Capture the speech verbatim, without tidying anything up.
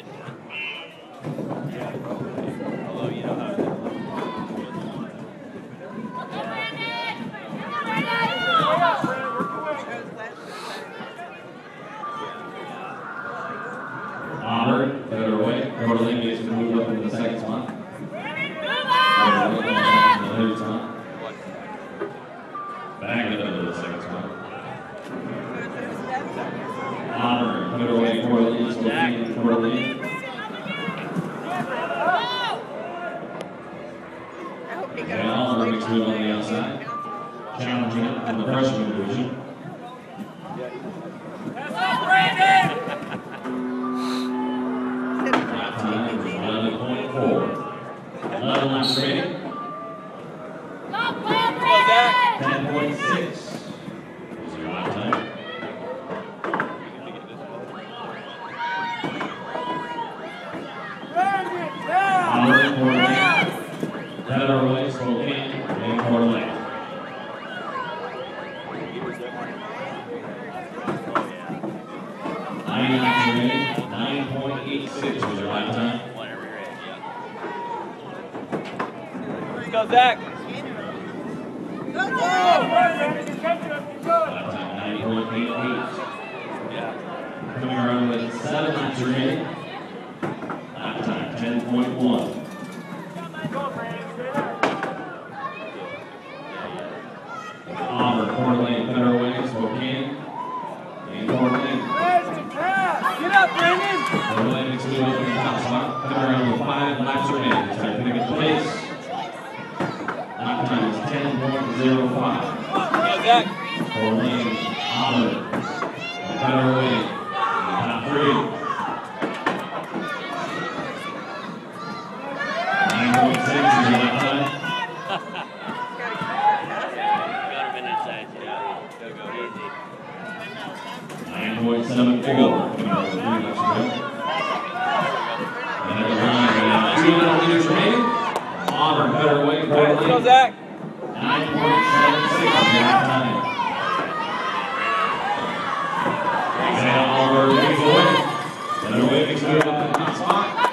Although you know how to Auburn, better away. Coeur gets moved up into the second spot. Another spot. Back up into the second spot. Auburn, better away. Coeur leads. Coeur leads. And Auburn makes move on the outside. Challenging it in the freshman division. eleven point four. eleven laps remaining. ten point six is your lap time. Auburn, Coeur d'Alene. Better away, Spokane, and Coeur d'Alene. nine laps remaining. nine point eight six was your lap time. Let's go, Zach. Lap time nine point eight eight. Yeah. Coming around with seven laps remaining. Lap time ten point one. Auburn, Coeur d'Alene, better away, Spokane, and Coeur d'Alene. Get up, Brandon. Coeur d'Alene makes a move up in the top spot. Coming around with five laps remaining. It's time to pick up pace. Lap time is ten point zero five. Go, Zach. Coeur d'Alene, Auburn, better away, top three. nine point six is your lap time. nine point seven four. Two leaders remaining. Auburn, better away, Coeur Let's go, d'Alene. Zach. nine point seven six is your lap time. And Auburn makes away. Better away, makes it up in the top spot.